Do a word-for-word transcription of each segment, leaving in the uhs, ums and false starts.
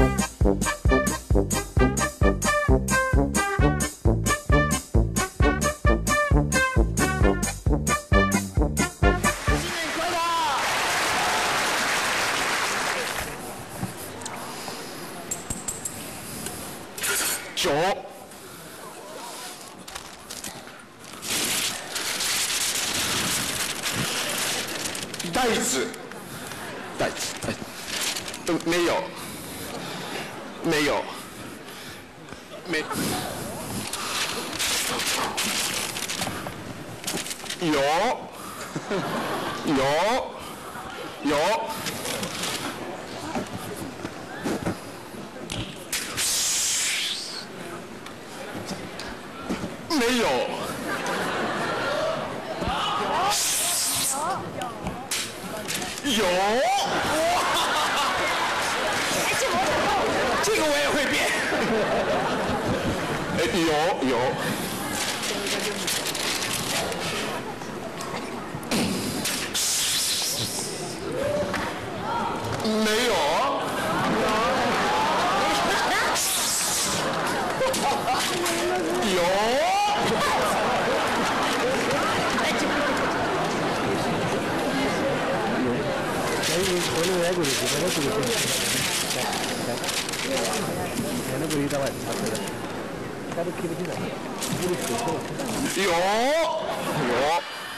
九，袋子，袋子，袋子，呃，没有，没有，没，有，有，有。没有，有，这个我也会变。哎，有有，没有，有。 오늘 왜 그러지? 내가 그러지? 내가 그리다가 잡혀라. 따로 키우지 마. 그럴 수 있어. 요, 요.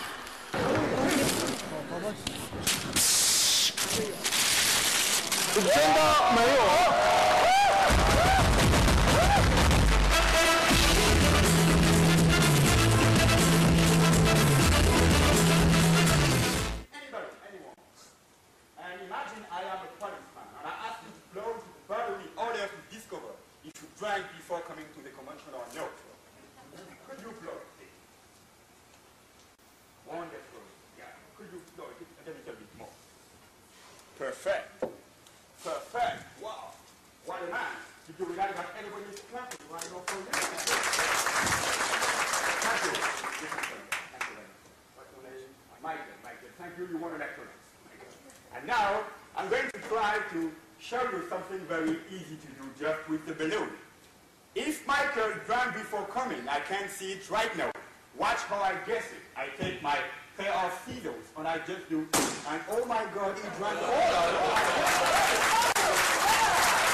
된다, 매요. Drank before coming to the convention or no? Could you blow it? Wonderful. Yeah. Could you blow it a little bit more? Perfect. Perfect. Wow. What a man. Did you realize that everybody is clapping right now for you? Thank you. Thank you very much. What's your name? Michael. Michael. Thank you. You won electronics. And now I'm going to try to show you something very easy to do just with the balloon. If Michael drank before coming, I can't see it right now. Watch how I guess it. I take my pair of scissors and I just do, and oh my God, he drank all of it.